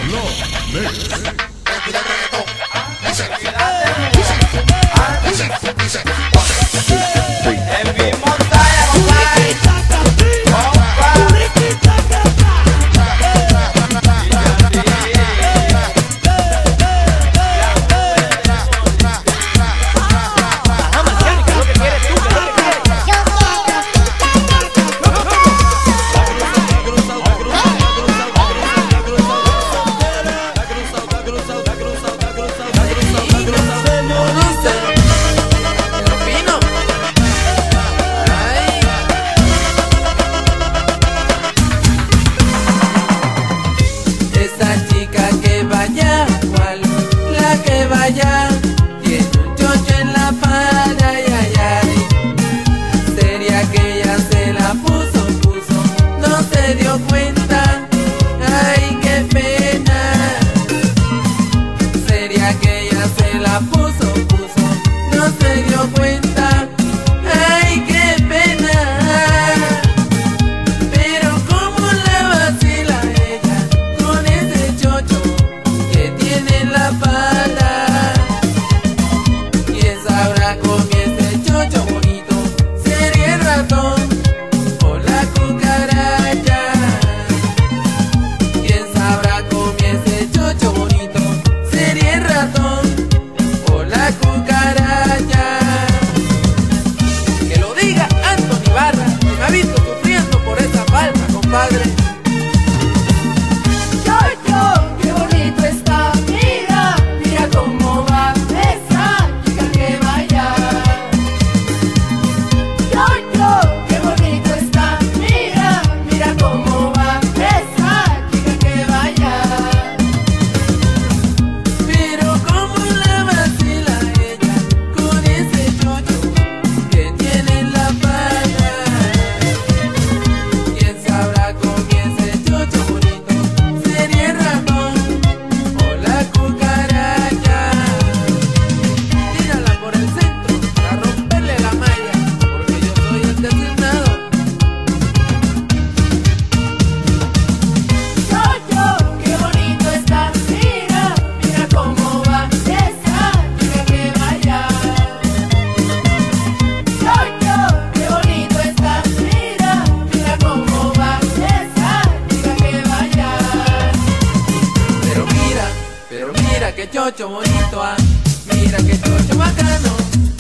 En mi montaña, compadre. Tiene un chocho en la falda, ay, ay, ay. Sería que ella se la puso, no se dio cuenta, ay, qué pena. Sería que ella se la puso, no se dio cuenta, ay, qué pena. Pero cómo la vacila ella con ese chocho que tiene en la falda. Padre. Chocho, qué bonito está, mira, mira cómo va esa chica que vaya. Chocho, qué bonito está, mira, mira cómo va esa chica que vaya. Pero cómo la vacila ella con ese chocho que tiene en la falda. ¿Quién sabrá? Pero mira qué chocho bonito, ah, mira qué chocho bacano.